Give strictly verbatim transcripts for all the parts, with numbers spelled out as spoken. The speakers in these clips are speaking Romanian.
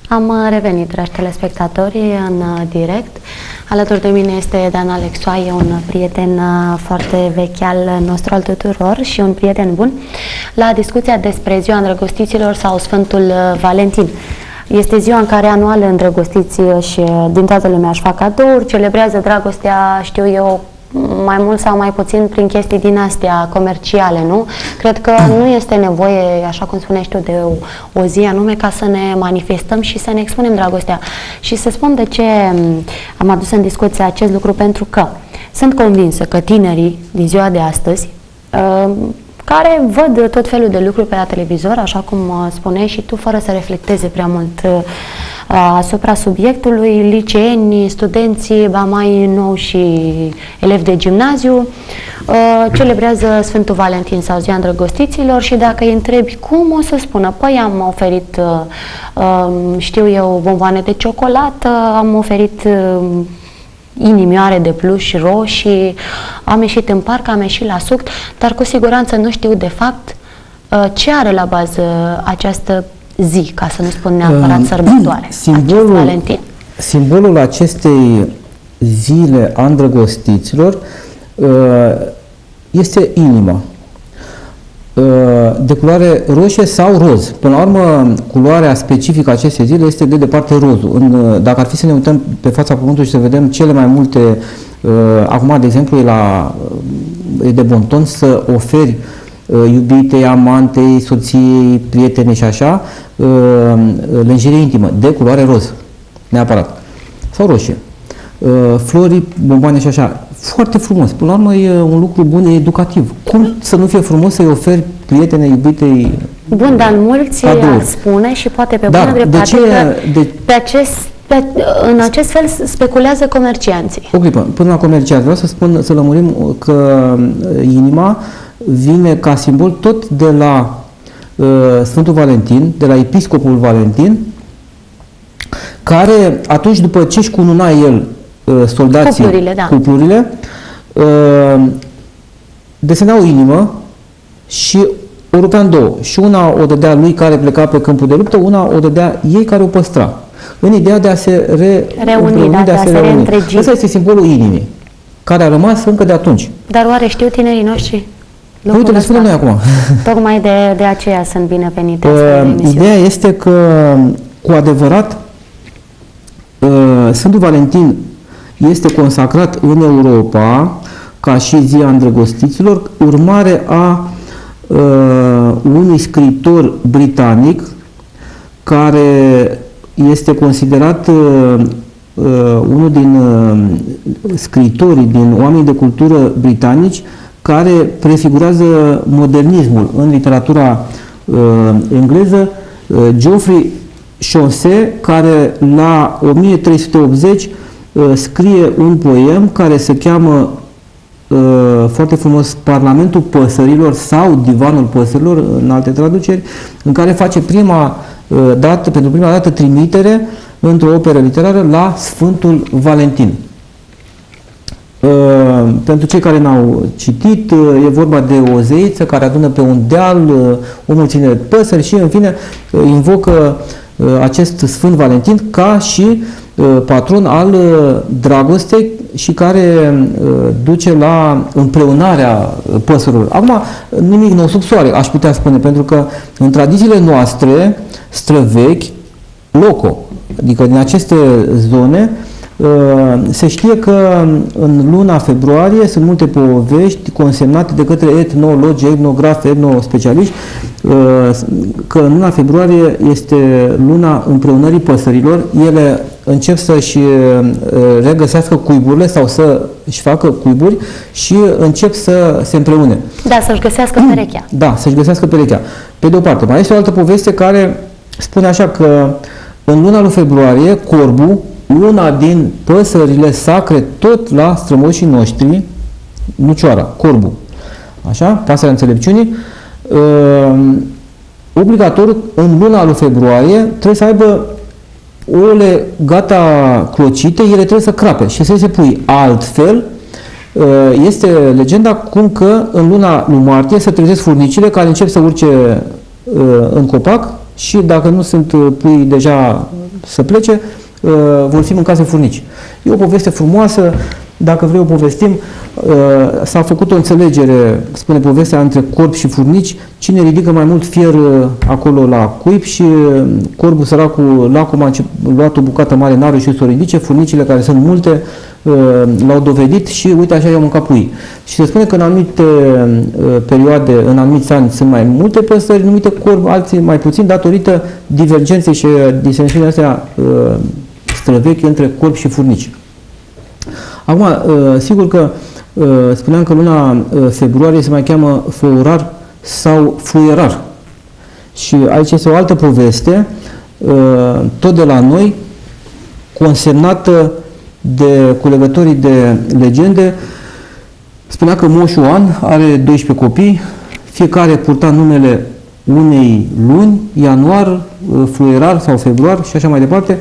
Am revenit, dragi telespectatori, în direct. Alături de mine este Dan Alexoaie, un prieten foarte vechi al nostru, al tuturor, și un prieten bun, la discuția despre Ziua Îndrăgostiților sau Sfântul Valentin. Este ziua în care anual îndrăgostiții și din toată lumea își fac cadouri, celebrează dragostea, știu eu, mai mult sau mai puțin prin chestii din astea comerciale, nu? Cred că nu este nevoie, așa cum spunești tu, de o, o zi anume ca să ne manifestăm și să ne expunem dragostea. Și să spun de ce am adus în discuție acest lucru, pentru că sunt convinsă că tinerii din ziua de astăzi, care văd tot felul de lucruri pe la televizor, așa cum spuneai și tu, fără să reflecteze prea mult asupra subiectului, liceeni, studenții, ba mai nou și elevi de gimnaziu, celebrează Sfântul Valentin sau Ziua Îndrăgostiților și dacă îi întrebi cum, o să spună: păi am oferit, știu eu, bomboane de ciocolată, am oferit inimioare de pluș roșii, am ieșit în parc, am ieșit la suct, dar cu siguranță nu știu de fapt ce are la bază această zi, ca să nu spun neapărat sărbătoare, simbolul, Valentin. Simbolul acestei zile a îndrăgostiților este inima, de culoare roșie sau roz. Până la urmă, culoarea specifică a acestei zile este de departe rozul. În, dacă ar fi să ne uităm pe fața pământului și să vedem cele mai multe, uh, acum, de exemplu, e, la, e de bon ton să oferi uh, iubitei, amantei, soției, prietene și așa, uh, lenjerie intimă de culoare roz, neapărat, sau roșie. Uh, flori, bomboane și așa. Foarte frumos. Până la urmă e un lucru bun, e educativ. Cum să nu fie frumos să-i oferi prietene, iubitei Bun, dar mulți ar spune și poate pe bună dreptate de ce, că de... pe acest, pe, în acest fel speculează comercianții. O clipă, până la comercianți, vreau să spun, să lămurim că inima vine ca simbol tot de la uh, Sfântul Valentin, de la Episcopul Valentin, care atunci, după ce își cununa el soldații, cuplurile, da. cuplurile uh, desenau o inimă și o rupea în două. Și una o dădea lui care pleca pe câmpul de luptă, una o dădea ei care o păstra. În ideea de a se re, reuni, da, de a se, se reîntregi. Ăsta este simbolul inimii, care a rămas încă de atunci. Dar oare știu tinerii noștri? Uite, le spunem noi acum. Tocmai de, de aceea sunt binevenite. Uh, ideea este că, cu adevărat, uh, Sfântul Valentin este consacrat în Europa ca și Ziua Îndrăgostiților, urmare a uh, unui scriitor britanic care este considerat uh, uh, unul din uh, scriitorii, din oamenii de cultură britanici, care prefigurează modernismul în literatura uh, engleză, uh, Geoffrey Chaucer, care la o mie trei sute optzeci scrie un poem care se cheamă uh, foarte frumos Parlamentul Păsărilor sau Divanul Păsărilor în alte traduceri, în care face prima uh, dată, pentru prima dată trimitere într-o operă literară la Sfântul Valentin. Uh, pentru cei care n-au citit, uh, e vorba de o zeiță care adună pe un deal uh, o mulțime de păsări și, în fine, uh, invocă uh, acest Sfânt Valentin ca și patron al dragostei și care duce la împreunarea păsărilor. Acum, nimic nou sub soare, aș putea spune, pentru că în tradițiile noastre străvechi, loco, adică din aceste zone, se știe că în luna februarie sunt multe povești consemnate de către etnologi, etnografi, etnospecialiști, că în luna februarie este luna împreunării păsărilor. Ele încep să-și regăsească cuiburile sau să-și facă cuiburi și încep să se împreune. Da, să-și găsească perechea. Da, să-și găsească perechea. Pe de o parte, mai este o altă poveste care spune așa că în luna lui februarie, corbul, una din păsările sacre tot la strămoșii noștri, nucioara, corbul, așa, pasărea înțelepciunii, uh, obligatoriu în luna lui februarie trebuie să aibă ouăle gata clocite, ele trebuie să crape și să se pui. Altfel, uh, este legenda cum că în luna lui martie se trezesc furnicile care încep să urce uh, în copac și dacă nu sunt pui deja să plece, vor fi mâncați de furnici. E o poveste frumoasă, dacă vrei o povestim, s-a făcut o înțelegere, spune povestea, între corb și furnici, cine ridică mai mult fier acolo la cuib și corbul săracul, lacul a luat o bucată mare, n-are și să o ridice, furnicile, care sunt multe, l-au dovedit și uite așa i-au mâncat pui. Și se spune că în anumite perioade, în anumiți ani sunt mai multe păsări numite corb, alții mai puțin, datorită divergenței și disensiunii astea străvechi între corb și furnici. Acum, sigur că spuneam că luna februarie se mai cheamă făurar sau fuierar. Și aici este o altă poveste, tot de la noi, consemnată de culegătorii de legende. Spunea că Moș Ioan are doisprezece copii, fiecare purta numele unei luni, ianuar, fluierar sau februar și așa mai departe.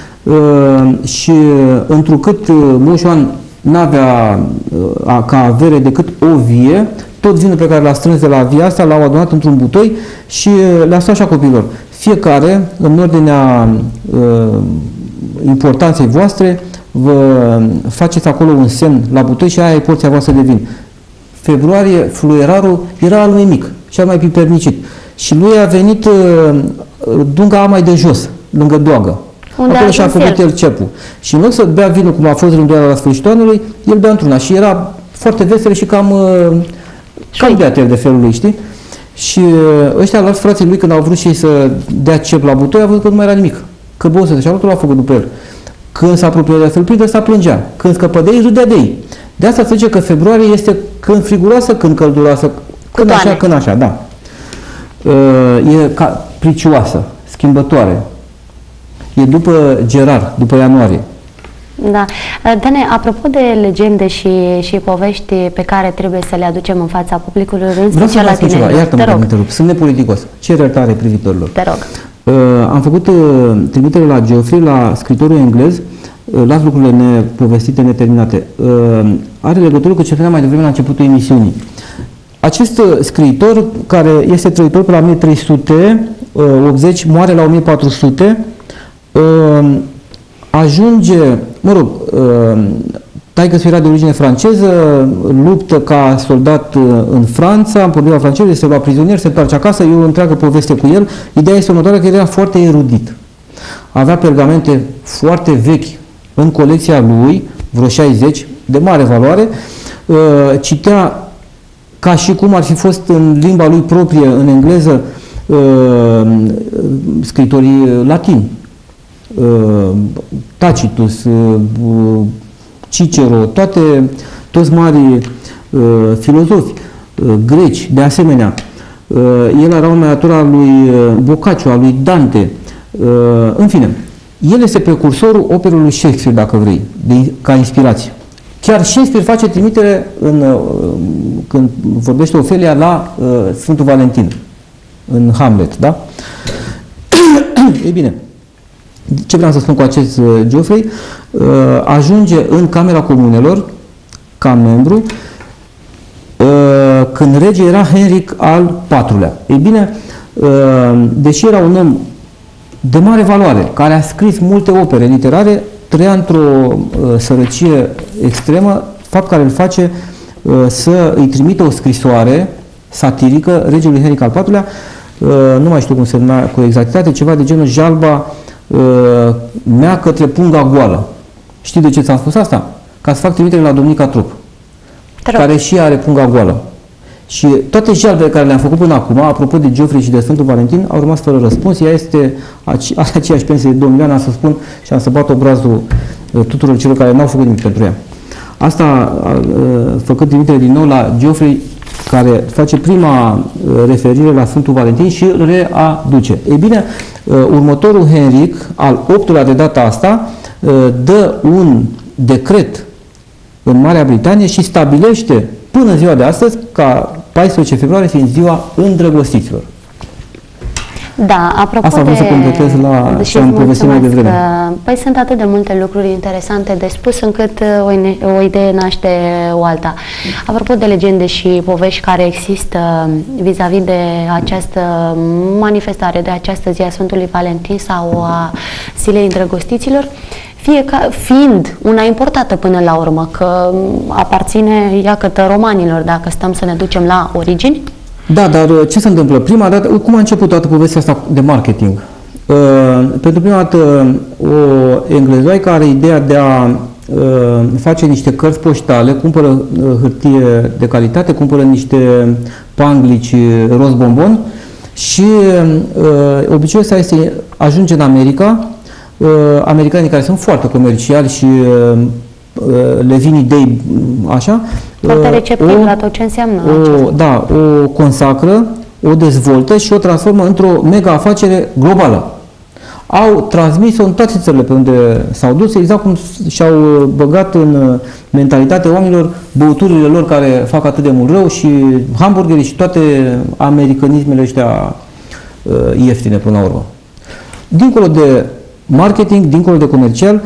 Și întrucât Moș Ioan n-avea ca avere decât o vie, tot vinul pe care l-a strâns de la via asta l-au adunat într-un butoi și le-a stat așa copilor. Fiecare, în ordinea uh, importanței voastre, vă faceți acolo un semn la butoi și aia e porția voastră de vin. Februarie, fluierarul era al lui mic, cel mai pipernicit. Și lui a venit uh, dunga mai de jos, lângă doagă. Unde acolo și-a făcut el el cepul. Și în loc să bea vinul cum a fost rânduiala la sfârșitul anului, el bea într-una și era foarte vesel și cam, cam beater de felul lui, știi? Și ăștia, alți frații lui, când au vrut și să dea cep la butoi, au văzut că nu mai era nimic. Că bosă, și altul l-a făcut după el. Când s-a apropiat de să-l prindă, s-a plângea. Când scăpă de ei, râdea de ei. De asta se zice că februarie este când friguroasă, când călduroasă, când așa, când așa, da. E ca pricioasă, schimbătoare. E după Gerar, după ianuarie. Da. Dane, apropo de legende și, și povești pe care trebuie să le aducem în fața publicului, în special la tine. Iartă-mă că mă întrerup. Sunt nepoliticos. Cer iertare privitorilor. Te rog. Uh, am făcut uh, trimitere la Geoffrey, la scritorul englez, uh, las lucrurile nepovestite, neterminate. Uh, are legătură cu ce spuneam mai devreme la începutul emisiunii. Acest uh, scriitor, care este trăitor pe la o mie trei sute optzeci, moare la o mie patru sute, uh, ajunge, mă rog, uh, taică-s era de origine franceză, luptă ca soldat uh, în Franța, împotriva francezilor, se lua prizonier, se întoarce acasă, e o întreagă poveste cu el. Ideea este următoarea, că era foarte erudit. Avea pergamente foarte vechi în colecția lui, vreo șaizeci, de mare valoare, uh, citea ca și cum ar fi fost în limba lui proprie, în engleză, uh, scritorii latini. Tacitus, Cicero, toate, toți mari uh, filozofi uh, greci, de asemenea. Uh, el era un autor al lui Boccaccio, al lui Dante. Uh, în fine, el este precursorul operei lui Shakespeare, dacă vrei, de, ca inspirație. Chiar Shakespeare face trimitere în, uh, când vorbește Ofelia la uh, Sfântul Valentin, în Hamlet, da? Ei bine, ce vreau să spun cu acest uh, Geoffrey? Uh, ajunge în Camera Comunelor ca membru uh, când rege era Henric al patrulea. Ei bine, uh, deși era un om de mare valoare, care a scris multe opere literare, trăia într-o uh, sărăcie extremă, fapt care îl face uh, să îi trimită o scrisoare satirică regelui Henric al patrulea, uh, nu mai știu cum se numea cu exactitate, ceva de genul Jalba mea către punga goală. Știi de ce ți-am spus asta? Ca să fac trimitere la Domnica Trop, care și are punga goală. Și toate jalbele care le-am făcut până acum, apropo de Geoffrey și de Sfântul Valentin, au rămas fără răspuns. Ea este are aceeași pensie de două milioane, am să spun și am să bat obrazul tuturor celor care n-au făcut nimic pentru ea. Asta făcând trimitere din nou la Geoffrey, care face prima referire la Sfântul Valentin și îl readuce. Ei bine, următorul Henric, al optulea de data asta, dă un decret în Marea Britanie și stabilește până ziua de astăzi ca paisprezece februarie fiind ziua îndrăgostiților. Da, apropo Asta vreau de... să completez la și ce am povestit mai devreme. Că, păi sunt atât de multe lucruri interesante de spus încât o, o idee naște o alta. Apropo de legende și povești care există vis-a-vis -vis de această manifestare, de această zi a Sfântului Valentin sau a Zilei Îndrăgostiților, fie ca, fiind una importată până la urmă, că aparține iacătă romanilor, dacă stăm să ne ducem la origini. Da, dar ce se întâmplă? Prima dată, cum a început toată povestea asta de marketing? Uh, pentru prima dată, o englezoaică are ideea de a uh, face niște cărți poștale, cumpără uh, hârtie de calitate, cumpără niște panglici roz bombon și uh, obiceiul ăsta este, ajunge în America, uh, americanii care sunt foarte comerciali și uh, le vin idei așa. Foarte receptiv la tot ce înseamnă o, da, o consacră, o dezvoltă și o transformă într-o mega afacere globală. Au transmis-o în toate țările pe unde s-au dus, exact cum și-au băgat în mentalitatea oamenilor băuturile lor care fac atât de mult rău și hamburgerii și toate americanismele ăștia uh, ieftine până la urmă. Dincolo de marketing, dincolo de comercial,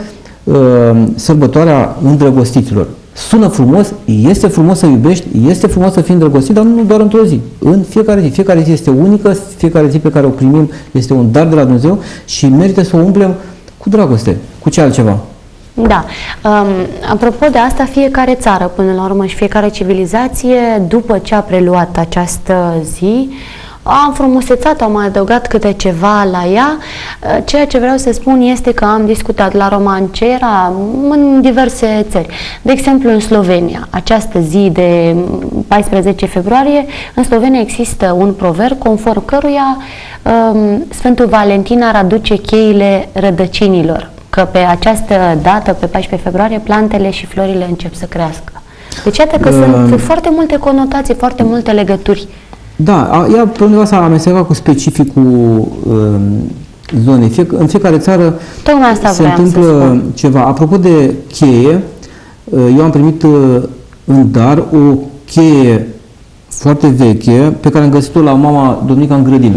sărbătoarea îndrăgostiților. Sună frumos, este frumos să iubești, este frumos să fii îndrăgostit, dar nu doar într-o zi, în fiecare zi. Fiecare zi este unică, fiecare zi pe care o primim este un dar de la Dumnezeu și merită să o umplem cu dragoste, cu ce altceva. Da. Um, apropo de asta, fiecare țară, până la urmă, și fiecare civilizație, după ce a preluat această zi, a înfrumusețat, am mai adăugat câte ceva la ea. Ceea ce vreau să spun este că am discutat la roman ce era în diverse țări. De exemplu, în Slovenia, această zi de paisprezece februarie, în Slovenia există un proverb conform căruia um, Sfântul Valentin ar aduce cheile rădăcinilor, că pe această dată, pe paisprezece februarie, plantele și florile încep să crească. Deci iată că uh... sunt foarte multe conotații, foarte multe legături. Da, ea pe undeva s-a amestecat cu specificul uh, zonei. Fie, în fiecare țară asta se întâmplă ceva. Apropo de cheie, uh, eu am primit uh, în dar o cheie foarte veche pe care am găsit-o la mama Domnica în grădină.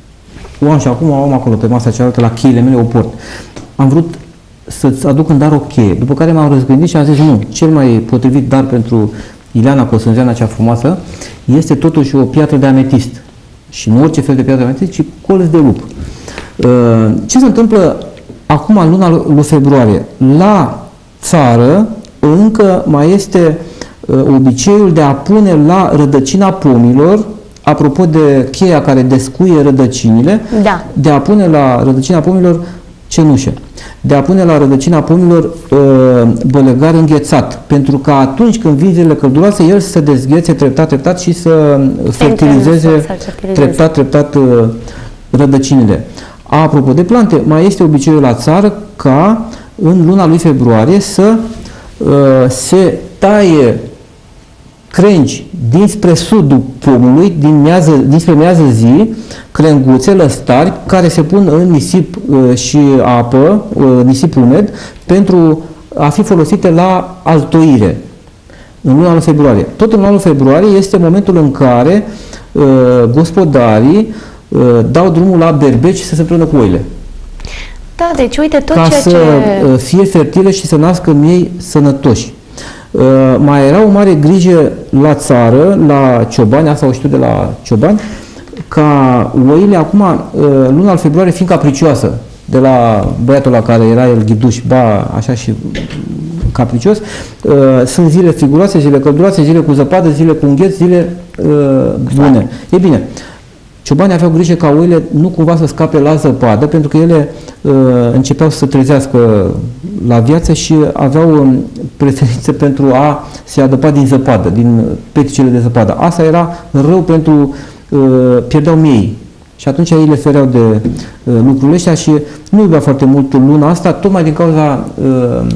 O am și acum, o am acolo pe masa cealaltă, la cheile mele o port. Am vrut să-ți aduc în dar o cheie, după care m-am răzgândit și am zis nu, cel mai potrivit dar pentru Ileana Cosânzeana, cea frumoasă, este totuși o piatră de ametist. Și nu orice fel de piatră de ametist, ci colț de lup. Ce se întâmplă acum în luna lui februarie? La țară încă mai este obiceiul de a pune la rădăcina pomilor, apropo de cheia care descuie rădăcinile, da. de a pune la rădăcina pomilor cenușă, de a pune la rădăcina pomilor uh, bălegar înghețat, pentru că atunci când vin zilele călduroase, el să se dezghețe treptat, treptat și să fertilizeze treptat, treptat uh, rădăcinile. Apropo de plante, mai este obiceiul la țară ca în luna lui februarie să uh, se taie crengi dinspre sudul pomului, din miază, dinspre miază zi, crenguțe, lăstari, care se pun în nisip uh, și apă, uh, nisip umed, pentru a fi folosite la altoire în luna lui februarie. Tot în luna lui februarie este momentul în care uh, gospodarii uh, dau drumul la berbeci să se prindă cu oile. Da, deci uite tot ca ceea să ce... fie fertile și să nască miei sănătoși. Uh, mai era o mare grijă la țară, la ciobani, asta o știu de la ciobani, ca oile acum, uh, luna al februarie fiind capricioasă, de la băiatul la care era el ghiduș, ba așa și capricios, uh, sunt zile friguroase, zile călduroase, zile cu zăpadă, zile cu îngheț, zile uh, bune. E bine, ciobanii aveau grijă ca oile nu cumva să scape la zăpadă, pentru că ele uh, începeau să se trezească la viață și aveau um, preferințe pentru a se adăpa din zăpadă, din peticele de zăpadă. Asta era rău pentru, uh, pierdeau miei. Și atunci ei le fereau de uh, lucrurile astea și nu iubea foarte mult luna asta, tocmai din cauza uh,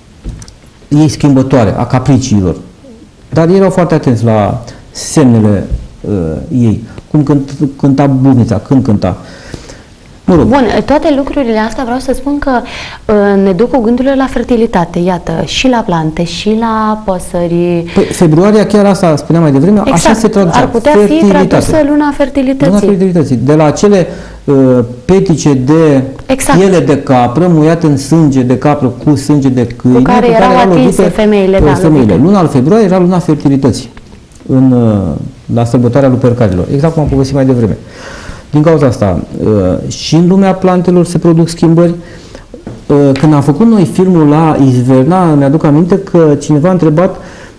ei schimbătoare, a capriciilor. Dar ei erau foarte atenți la semnele uh, ei. Cum cânt, cânta buvnița, când cânta. Mă rog. Bun, toate lucrurile astea vreau să spun că uh, ne duc cu gândurile la fertilitate, iată, și la plante, și la păsări. Păi, februaria, chiar asta spuneam mai devreme, exact. Așa se traducea. Ar putea fi tradusă luna fertilității. Luna fertilității. De la acele petice de exact. piele de capră, muiate în sânge de capră cu sânge de câine, cu care erau atinse femeile. Da, femeile. Luna al februarie era luna fertilității în, la sărbătoarea Lupercalilor, exact cum am povestit mai devreme. Din cauza asta, și în lumea plantelor se produc schimbări. Când am făcut noi filmul la Izverna, mi-aduc aminte că cineva a întrebat,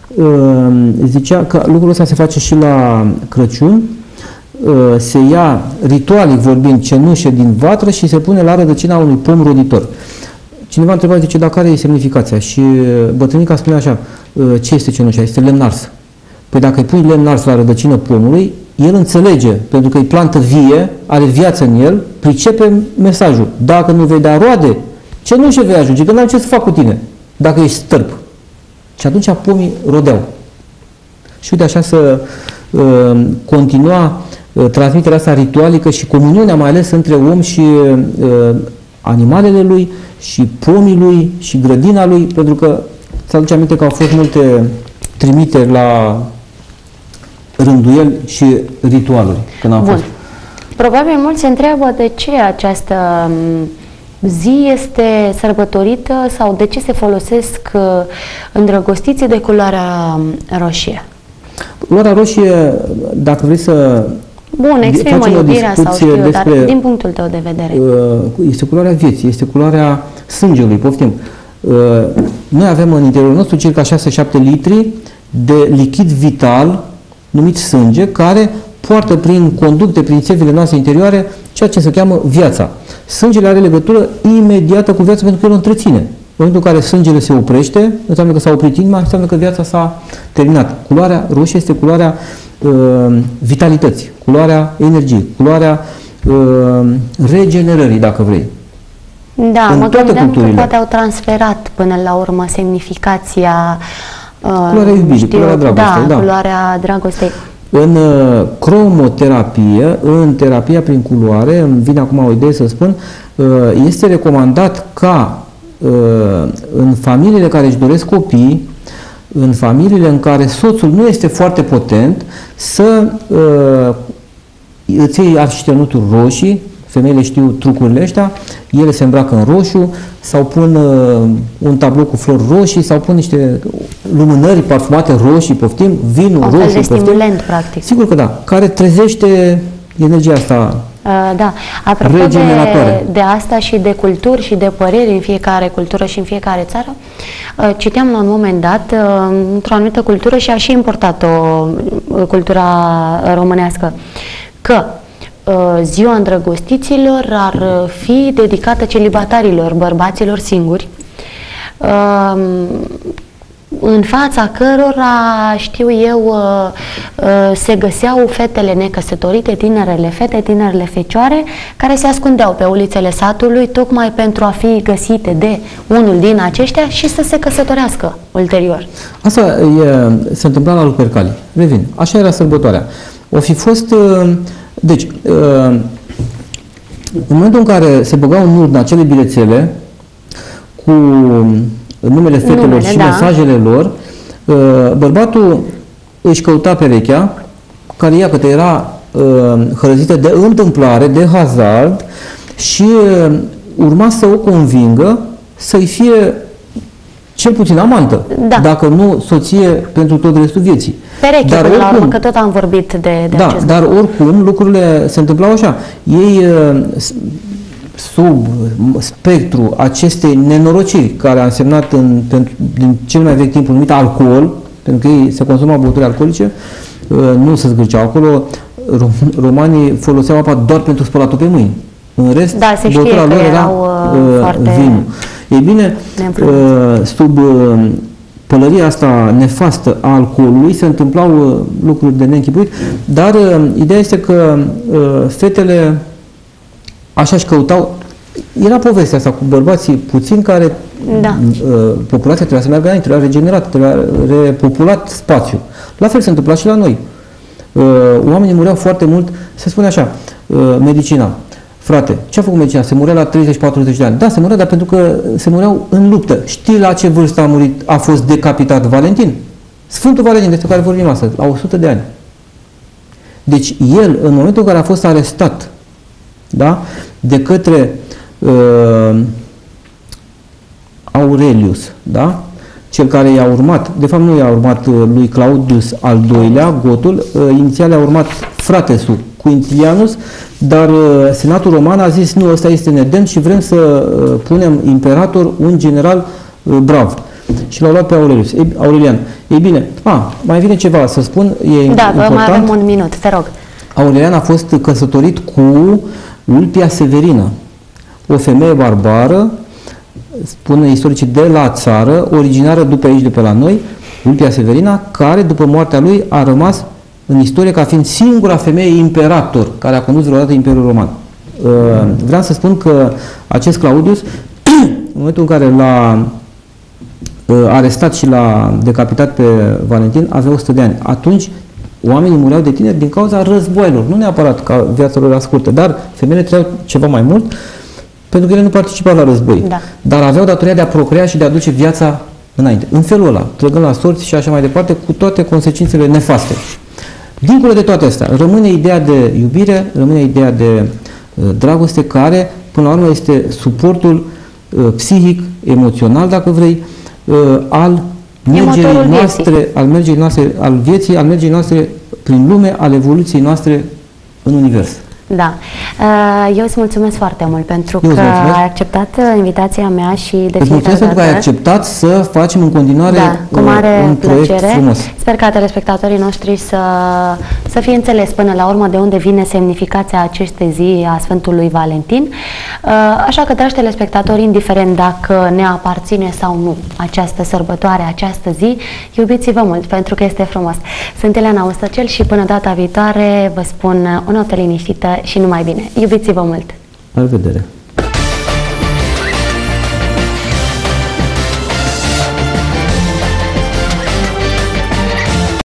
zicea că lucrul ăsta se face și la Crăciun, se ia, ritualic vorbind, cenușe din vatră și se pune la rădăcina unui pom roditor. Cineva a întrebat, zice, dar care e semnificația? Și bătrânica spune așa, ce este cenușa? Este lemn ars. Păi dacă îi pui lemn ars la rădăcină pomului, el înțelege, pentru că e plantă vie, are viață în el, pricepe mesajul. Dacă nu vei da roade, ce nu se vei ajunge? Că n-am ce să fac cu tine, dacă ești stârp. Și atunci pomii rodeau. Și uite așa să uh, continua uh, transmiterea asta ritualică și comuniunea, mai ales între om și uh, animalele lui, și pomii lui, și grădina lui, pentru că ți aduce aminte că au fost multe trimiteri la rânduieli și ritualuri. Când am Bun. fost. Probabil mulți se întreabă de ce această zi este sărbătorită sau de ce se folosesc îndrăgostiții de culoarea roșie. Culoarea roșie, dacă vrei să Bun, exprimă iubirea sau știu, despre, dar din punctul tău de vedere. Este culoarea vieții, este culoarea sângelui, poftim. Noi avem în interiorul nostru circa șase șapte litri de lichid vital numit sânge, care poartă prin conducte, prin țevile noastre interioare, ceea ce se cheamă viața. Sângele are legătură imediată cu viața pentru că el o întreține. În momentul în care sângele se oprește, înseamnă că s-a oprit inima, înseamnă că viața s-a terminat. Culoarea roșie este culoarea uh, vitalității, culoarea energiei, culoarea uh, regenerării, dacă vrei. Da, în mă gândeam că poate au transferat până la urmă semnificația uh, culoarea iubirii, culoarea dragostei. Da, da, culoarea dragostei. În uh, cromoterapie, în terapia prin culoare, îmi vine acum o idee să spun, uh, este recomandat ca uh, în familiile care își doresc copii, în familiile în care soțul nu este foarte potent, să uh, îți iei arșitenuturi roșii, femeile știu trucurile ăștia, ele se îmbracă în roșu sau pun uh, un tablou cu flori roșii sau pun niște lumânări parfumate roșii, poftim, vinul roșu, roșu, de poftim. stimulant, practic. Sigur că da, care trezește energia asta uh, da. Apropo de, de asta și de culturi și de păreri în fiecare cultură și în fiecare țară, uh, citeam la un moment dat uh, într-o anumită cultură și a și importat-o uh, cultura românească, că ziua îndrăgostiților ar fi dedicată celibatarilor, bărbaților singuri, în fața cărora, știu eu, se găseau fetele necăsătorite, tinerele fete, tinerele fecioare, care se ascundeau pe ulițele satului tocmai pentru a fi găsite de unul din aceștia și să se căsătorească ulterior. Asta e, se întâmpla la Lupercali. Revin. Așa era sărbătoarea. O fi fost... Deci, în momentul în care se băgau în urnă acele bilețele cu numele fetelor numele, și da. mesajele lor, bărbatul își căuta perechea, care iată era hărăzită de întâmplare, de hazard, și urma să o convingă să-i fie cel puțin amantă, da. dacă nu soție pentru tot restul vieții. Pereche, dar până oricum, la urmă, că tot am vorbit de, de da, acest dar lucru. Oricum lucrurile se întâmplau așa. Ei, sub spectru acestei nenorociri, care a însemnat în, pentru, din cel mai vechi timp numit alcool, pentru că ei se consumau băuturi alcoolice, nu se zgârceau acolo, romanii foloseau apa doar pentru spălatul pe mâini. În rest, da, se știe lor că era erau uh, foarte vinul. Ei bine, uh, sub uh, pălăria asta nefastă a alcoolului se întâmplau uh, lucruri de neînchipuit, dar uh, ideea este că uh, fetele așa își căutau. Era povestea asta cu bărbații puțini care da. uh, populația trebuia să meargă înainte, trebuia regenerat, trebuia repopulat spațiu. La fel se întâmpla și la noi. Uh, oamenii mureau foarte mult, se spune așa, uh, medicina. Frate, ce a făcut medicina? Se murea la treizeci patruzeci de ani. Da, se murea, dar pentru că se mureau în luptă. Știi la ce vârstă a murit, a fost decapitat Valentin? Sfântul Valentin, despre care vorbim astăzi, la o sută de ani. Deci el, în momentul în care a fost arestat da? De către uh, Aurelius, da? Cel care i-a urmat, de fapt nu i-a urmat lui Claudius al doilea, Gotul, inițial i-a urmat fratesul Quintilianus, dar Senatul Roman a zis nu, ăsta este nedemn și vrem să punem imperator un general brav. Și l-au luat pe Aurelius, e, Aurelian. Ei bine, a, mai vine ceva să spun, e da, important. mai avem un minut, te rog. Aurelian a fost căsătorit cu Ulpia Severină, o femeie barbară, spun istoricii, de la țară, originară după aici, de pe la noi, Ulpia Severina, care după moartea lui a rămas în istorie ca fiind singura femeie imperator care a condus vreodată Imperiul Roman. Vreau să spun că acest Claudius, în momentul în care l-a arestat și l-a decapitat pe Valentin, avea o sută de ani. Atunci oamenii mureau de tineri din cauza războaielor, nu neapărat ca viața lor era scurtă, dar femeile trăiau ceva mai mult pentru că ele nu participau la război, da. Dar aveau datoria de a procrea și de a duce viața înainte. În felul ăla, trăgând la sorți și așa mai departe, cu toate consecințele nefaste. Dincolo de toate astea, rămâne ideea de iubire, rămâne ideea de uh, dragoste, care, până la urmă, este suportul uh, psihic, emoțional, dacă vrei, uh, al mergerii noastre, al mergerii noastre, al vieții, al mergerii noastre prin lume, al evoluției noastre în univers. Da. Eu îți mulțumesc foarte mult pentru că ai acceptat invitația mea și de fiecare mulțumesc pentru că ai acceptat să facem în continuare da, cu mare un proiect plăcere. frumos. Sper ca telespectatorii noștri să, să fie înțeles până la urmă de unde vine semnificația acestei zi a Sfântului Valentin. Așa că, dragi telespectatori, indiferent dacă ne aparține sau nu această sărbătoare, această zi, iubiți-vă mult pentru că este frumos. Sunt Ileana Ostăcel și până data viitoare vă spun o noapte liniștită și numai bine. Iubiți-vă mult! La revedere!